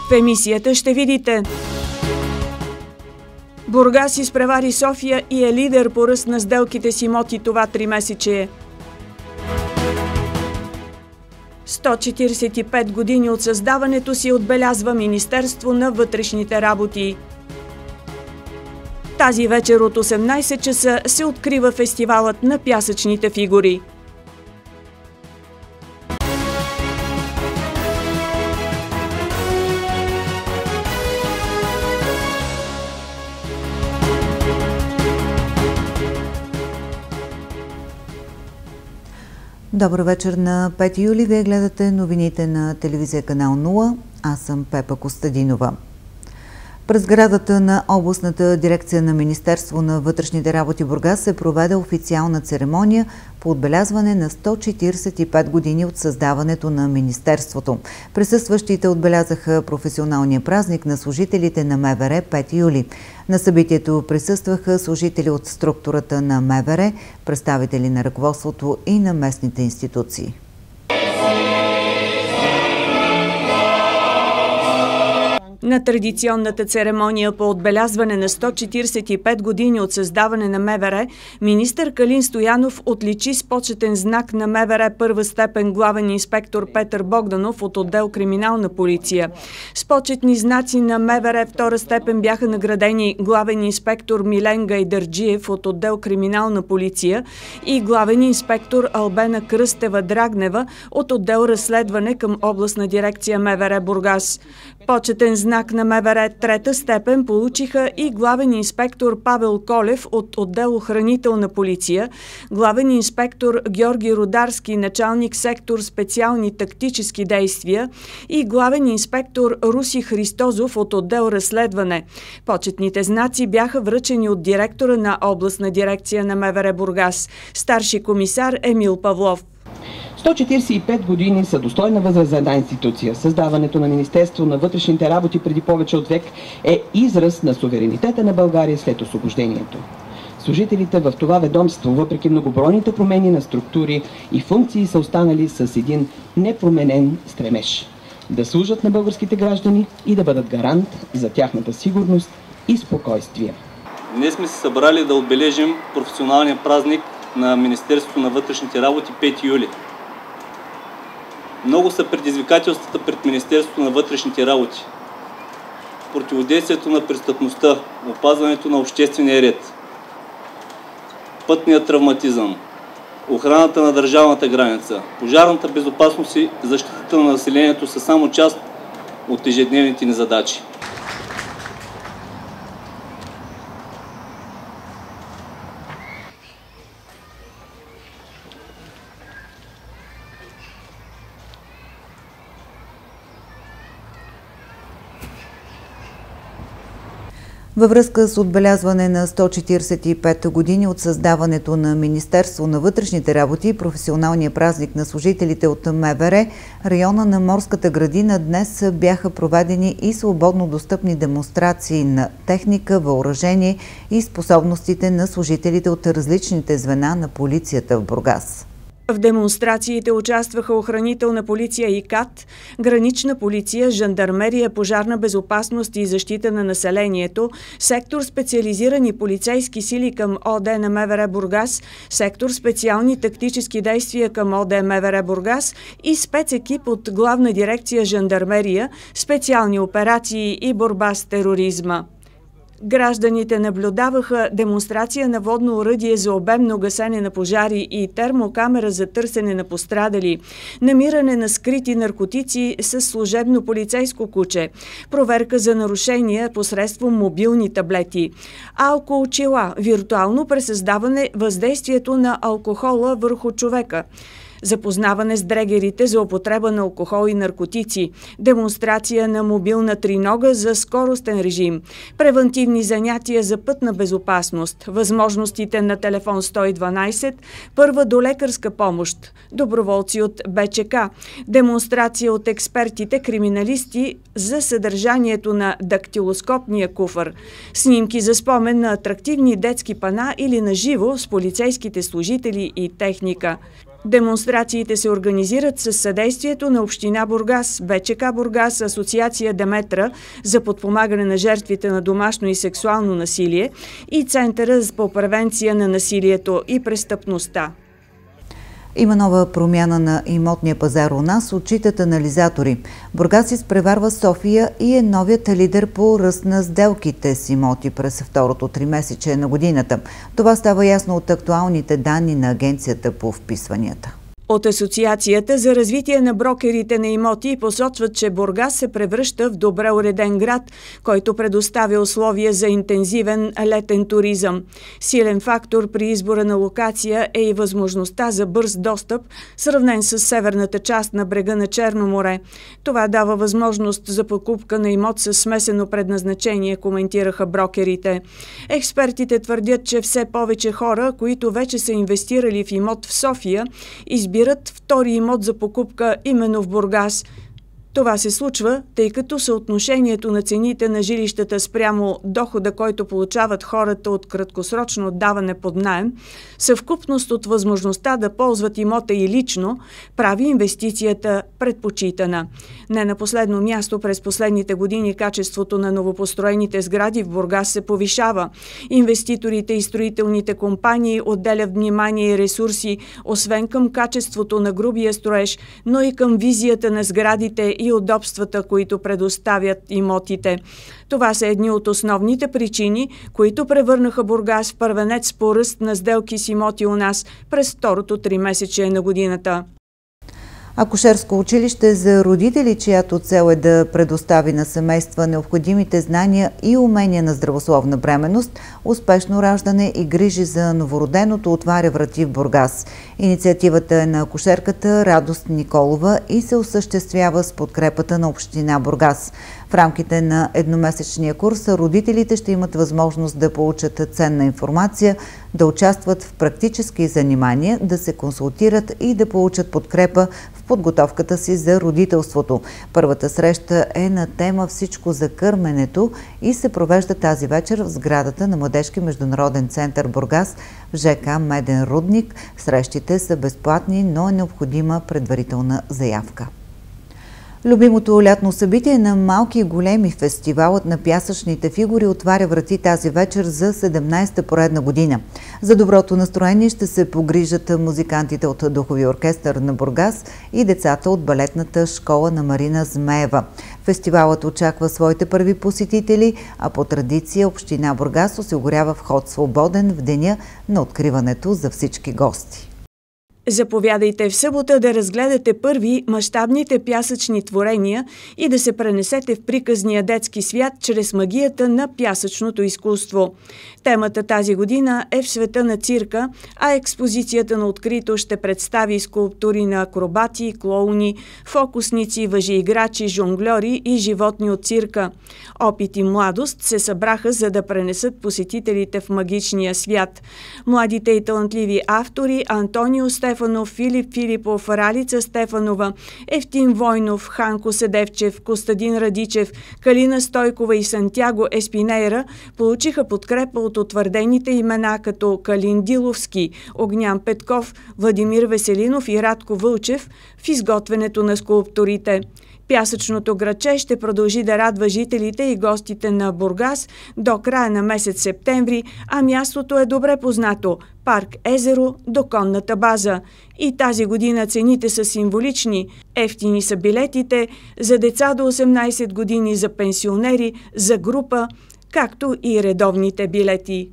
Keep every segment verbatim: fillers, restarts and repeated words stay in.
В емисията ще видите: Бургас изпревари София и е лидер по ръст на сделките с имоти това тримесечие. сто четиридесет и пет години от създаването си отбелязва Министерство на вътрешните работи. Тази вечер от осемнайсет часа се открива фестивалът на пясъчните фигури. Добър вечер на пети юли. Вие гледате новините на телевизия Канал нула. Аз съм Пепа Костадинова. През сградата на областната дирекция на Министерство на вътрешните работи Бургас се проведе официална церемония по отбелязване на сто четиридесет и пет години от създаването на Министерството. Присъстващите отбелязаха професионалния празник на служителите на МВР пети юли. На събитието присъстваха служители от структурата на МВР, представители на ръководството и на местните институции. На традиционната церемония по отбелязване на сто четиридесет и пет години от създаване на МВР, министър Калин Стоянов отличи с почетен знак на МВР първа степен главен инспектор Петър Богданов от отдел Криминална полиция. С почетни знаци на МВР втора степен бяха наградени главен инспектор Милен Гайдарджиев от отдел Криминална полиция и главен инспектор Албена Кръстева-Драгнева от отдел Разследване към областна дирекция МВР Бургас. Почетен знак на МВР трета степен получиха и главен инспектор Павел Колев от отдел Охранителна полиция, главен инспектор Георги Рударски, началник сектор специални тактически действия и главен инспектор Руси Христозов от отдел Разследване. Почетните знаци бяха връчени от директора на областна дирекция на МВР Бургас, старши комисар Емил Павлов. сто четиридесет и пет години са достойна възраст за една институция. Създаването на Министерство на вътрешните работи преди повече от век е израз на суверенитета на България след освобождението. Служителите в това ведомство, въпреки многобройните промени на структури и функции, са останали с един непроменен стремеж – да служат на българските граждани и да бъдат гарант за тяхната сигурност и спокойствие. Днес сме се събрали да отбележим професионалния празник на Министерството на вътрешните работи пети юли. Много са предизвикателствата пред Министерството на вътрешните работи. Противодействието на престъпността, опазването на обществения ред, пътният травматизъм, охраната на държавната граница, пожарната безопасност и защитата на населението са само част от ежедневните ни задачи. Във връзка с отбелязване на сто четиридесет и пет години от създаването на Министерство на вътрешните работи и професионалния празник на служителите от МВР, района на Морската градина днес бяха проведени и свободно достъпни демонстрации на техника, въоръжение и способностите на служителите от различните звена на полицията в Бургас. В демонстрациите участваха охранителна полиция и КАТ, гранична полиция, жандармерия, пожарна безопасност и защита на населението, сектор специализирани полицейски сили към ОД на МВР Бургас, сектор специални тактически действия към ОД МВР Бургас и спецекип от главна дирекция жандармерия, специални операции и борба с тероризма. Гражданите наблюдаваха демонстрация на водно оръдие за обемно гасене на пожари и термокамера за търсене на пострадали, намиране на скрити наркотици с служебно полицейско куче, проверка за нарушения посредством мобилни таблети, алкоочила, виртуално пресъздаване въздействието на алкохола върху човека, запознаване с дрегерите за употреба на алкохол и наркотици, демонстрация на мобилна тринога за скоростен режим, превантивни занятия за пътна безопасност, възможностите на телефон сто и дванайсет, първа долекарска помощ, доброволци от БЧК, демонстрация от експертите криминалисти за съдържанието на дактилоскопния куфър, снимки за спомен на атрактивни детски пана или на живо с полицейските служители и техника. Демонстрациите се организират със съдействието на Община Бургас, БЧК Бургас, Асоциация Деметра за подпомагане на жертвите на домашно и сексуално насилие и Центъра по превенция на насилието и престъпността. Има нова промяна на имотния пазар у нас, отчитат анализатори. Бургас изпреварва София и е новият лидер по ръст на сделките с имоти през второто тримесечие на годината. Това става ясно от актуалните данни на Агенцията по вписванията. От Асоциацията за развитие на брокерите на имоти посочват, че Бургас се превръща в добре уреден град, който предоставя условия за интензивен летен туризъм. Силен фактор при избора на локация е и възможността за бърз достъп, сравнен с северната част на брега на Черно море. Това дава възможност за покупка на имот с смесено предназначение, коментираха брокерите. Експертите твърдят, че все повече хора, които вече са инвестирали в имот в София, избират втори имот за покупка именно в Бургас. Това се случва, тъй като съотношението на цените на жилищата спрямо дохода, който получават хората от краткосрочно отдаване под наем, съвкупност от възможността да ползват имота и лично, прави инвестицията предпочитана. Не на последно място, през последните години качеството на новопостроените сгради в Бургас се повишава. Инвеститорите и строителните компании отделят внимание и ресурси, освен към качеството на грубия строеж, но и към визията на сградите и удобствата, които предоставят имотите. Това са едни от основните причини, които превърнаха Бургас в първенец по ръст на сделки с имоти у нас през второто тримесечие на годината. Акушерско училище за родители, чиято цел е да предостави на семейства необходимите знания и умения на здравословна бременност, успешно раждане и грижи за новороденото, отваря врати в Бургас. Инициативата е на акушерката Радост Николова и се осъществява с подкрепата на община Бургас. В рамките на едномесечния курс родителите ще имат възможност да получат ценна информация, да участват в практически занимания, да се консултират и да получат подкрепа в подготовката си за родителството. Първата среща е на тема "Всичко за кърменето" и се провежда тази вечер в сградата на Младежки международен център Бургас в ЖК Меден рудник. Срещите са безплатни, но е необходима предварителна заявка. Любимото лятно събитие на малки и големи, фестивалът на пясъчните фигури, отваря врати тази вечер за седемнадесета поредна година. За доброто настроение ще се погрижат музикантите от Духовия оркестър на Бургас и децата от балетната школа на Марина Змеева. Фестивалът очаква своите първи посетители, а по традиция община Бургас осигурява вход свободен в деня на откриването за всички гости. Заповядайте в събота да разгледате първи мащабните пясъчни творения и да се пренесете в приказния детски свят чрез магията на пясъчното изкуство. Темата тази година е в света на цирка, а експозицията на открито ще представи скулптури на акробати, клоуни, фокусници, въжеиграчи, жонгльори и животни от цирка. Опит и младост се събраха, за да пренесат посетителите в магичния свят. Младите и талантливи автори Антонио Стефанов, Филип Филипов, Ралица Стефанова, Евтим Войнов, Ханко Седевчев, Костадин Радичев, Калина Стойкова и Сантяго Еспинейра получиха подкрепа от утвърдените имена като Калин Диловски, Огнян Петков, Владимир Веселинов и Радко Вълчев в изготвянето на скулптурите. Пясъчното градче ще продължи да радва жителите и гостите на Бургас до края на месец септември, а мястото е добре познато – парк Езеро до конната база. И тази година цените са символични. Евтини са билетите за деца до осемнадесет години, за пенсионери, за група, както и редовните билети.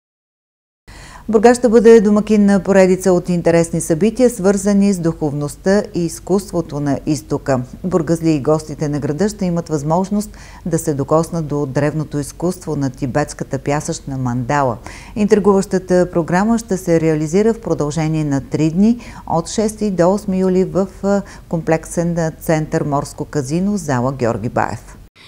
Бургас ще бъде домакин на поредица от интересни събития, свързани с духовността и изкуството на изтока. Бургазли и гостите на града ще имат възможност да се докоснат до древното изкуство на тибетската пясъчна мандала. Интригуващата програма ще се реализира в продължение на три дни от шести до осми юли в комплексен център Морско казино, зала Георги Баев.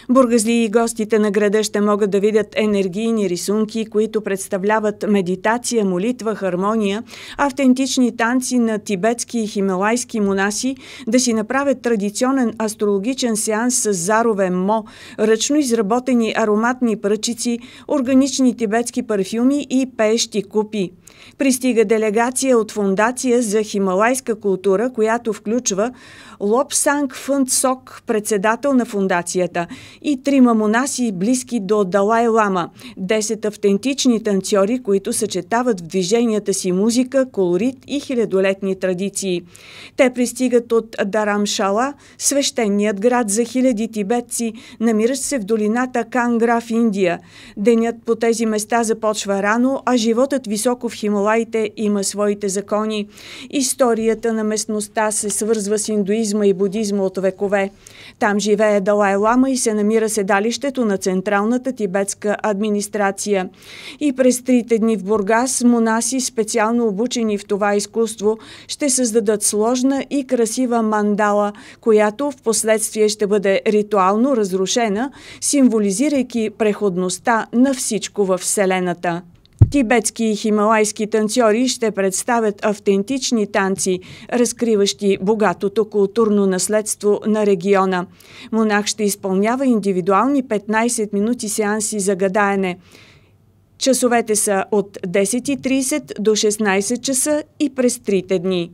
Бургазли и гостите на града ще могат да видят енергийни рисунки, които представляват медитация, молитва, хармония, автентични танци на тибетски и хималайски монаси, да си направят традиционен астрологичен сеанс с зарове мо, ръчно изработени ароматни пръчици, органични тибетски парфюми и пеещи купи. Пристига делегация от Фондация за хималайска култура, която включва Лобсанг Фъндсок, председател на фондацията, и трима монаси, близки до Далай Лама, десет автентични танцори, които съчетават в движенията си музика, колорит и хилядолетни традиции. Те пристигат от Дарамшала, свещеният град за хиляди тибетци, намиращ се в долината Кангра в Индия. Денят по тези места започва рано, а животът високо в Хималаите има своите закони. Историята на местността се свързва с индуизма и будизма от векове. Там живее Далай Лама и се намира седалището на Централната тибетска администрация. И през трите дни в Бургас монаси, специално обучени в това изкуство, ще създадат сложна и красива мандала, която в последствие ще бъде ритуално разрушена, символизирайки преходността на всичко във Вселената. Тибетски и хималайски танцори ще представят автентични танци, разкриващи богатото културно наследство на региона. Монах ще изпълнява индивидуални петнайсет минути сеанси за гадаене. Часовете са от десет и трийсет до шестнайсет часа и през трите дни.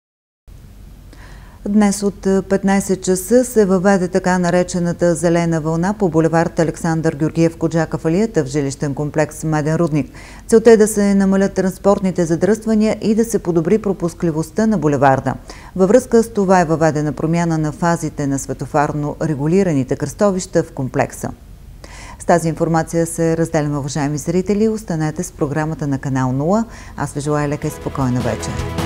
Днес от петнайсет часа се въведе така наречената зелена вълна по булевард Александър Георгиев Коджаков-Алията в жилищен комплекс Меден рудник. Целта е да се намалят транспортните задръствания и да се подобри пропускливостта на булеварда. Във връзка с това е въведена промяна на фазите на светофарно регулираните кръстовища в комплекса. С тази информация се разделяме, уважаеми зрители. Останете с програмата на канал нула. Аз ви желая лека и спокойна вечер.